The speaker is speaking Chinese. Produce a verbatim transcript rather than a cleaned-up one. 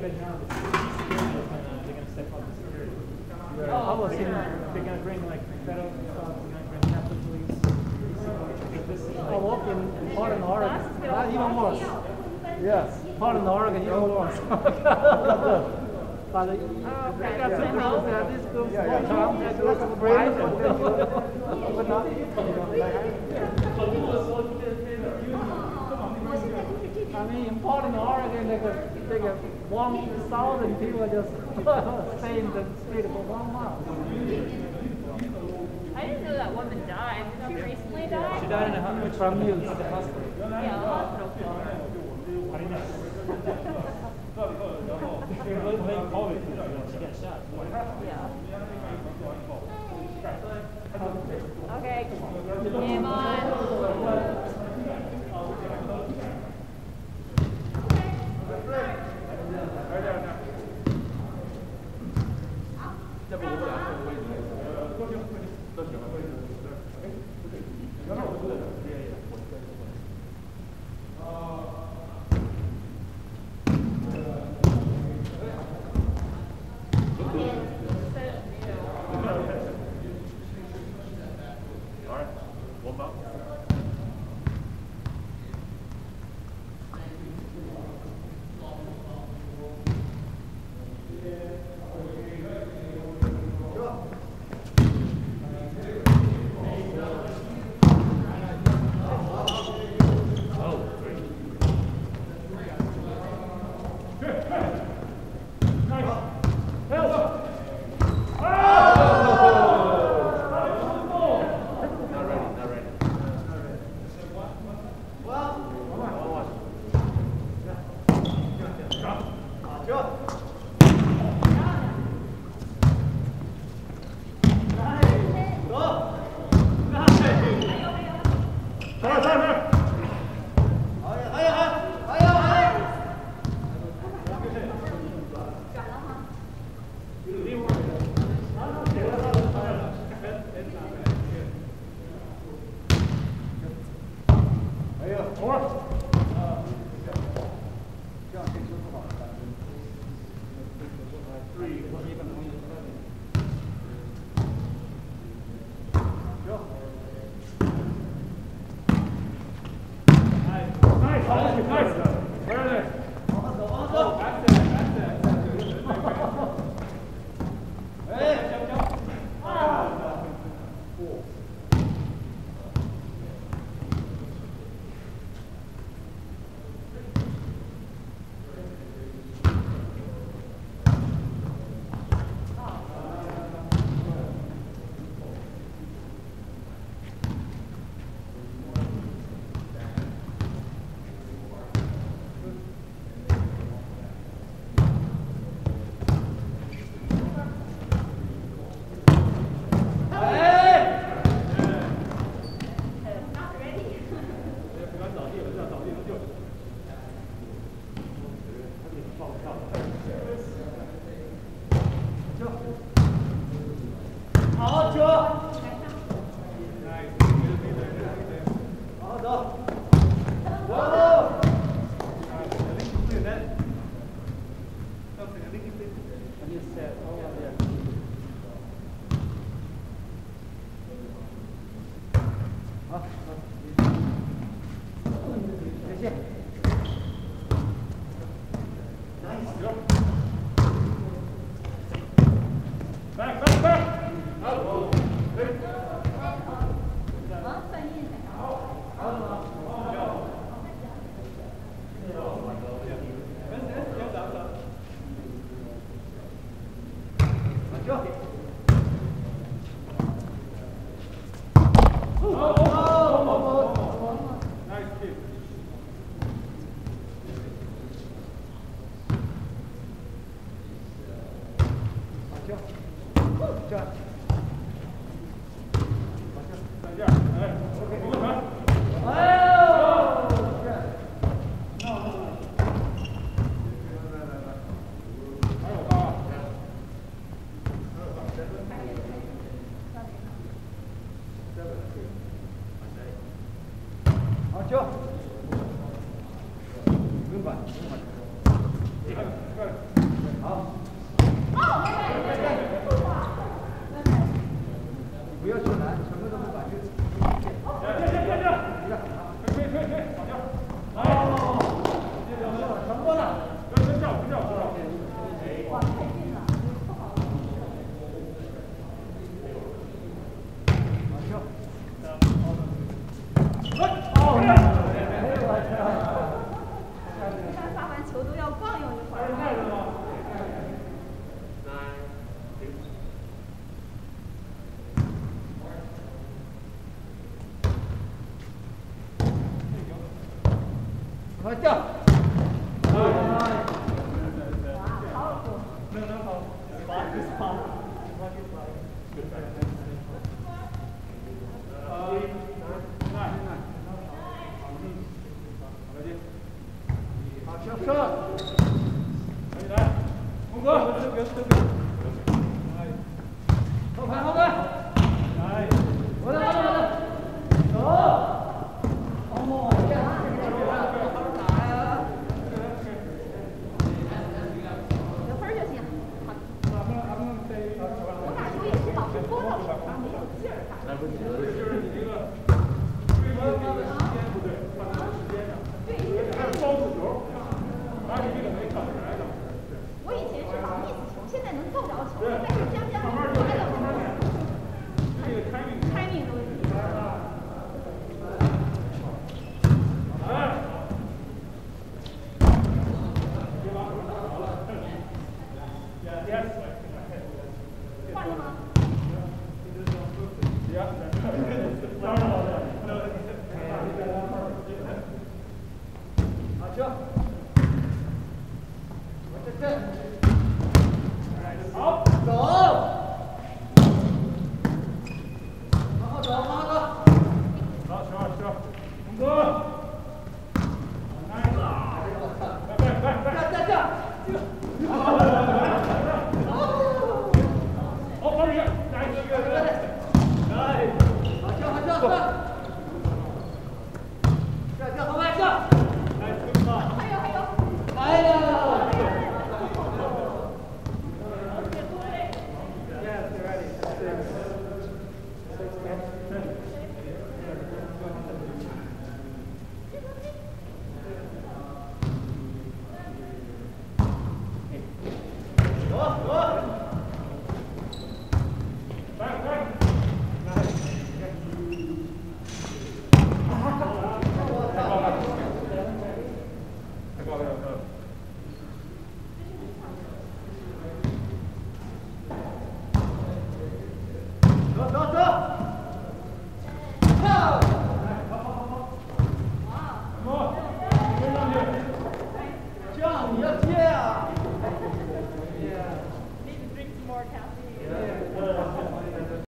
I was thinking they're going to bring like federal stuff, they're going to bring Capitol Police. I walked in Portland, Oregon, not even worse. Yes, Portland, Oregon, even worse. But they got some people that this goes to Trump, that goes to Biden. But not. I mean, in Portland, Oregon, they got, they got one thousand people just stay in the state for one month. I didn't know that woman died. Did she recently die? She died in a hospital. From news at the hospital. Yeah, a hospital. I didn't know. She got shot. Yeah. Okay. Game on. chưa? Ngưng vào. 快掉！哎，没有那么好，八十八，八十八。呃，来来，好，上上，来，红哥，这边这边，后排后排，来，我的我的我的，走，哦，这样。 有分就行。我打球也是老是拨到手上，没有劲儿打。来不及了。就是你这个对方的时间不对，看他的时间上。对，还有包住球，而且这个没看出来的。 我以前是老 miss 球，现在能够着球，但是将将就就还有什么？ 这个 timing timing 的问题。 哎。 换了吗？ 好，行。这这。好，走。往后走，往后走。好，行行，红哥。来来来来，这这这。 好，好人，来一个人，来，好跳，好跳，跳，跳，好慢跳，来，ขึ้นมา还有还有。 来了。Yes, ready. Six, ten, ten. 走走。 走走走，跳！好好好好，哇！什么？跟上去！这样你要接啊！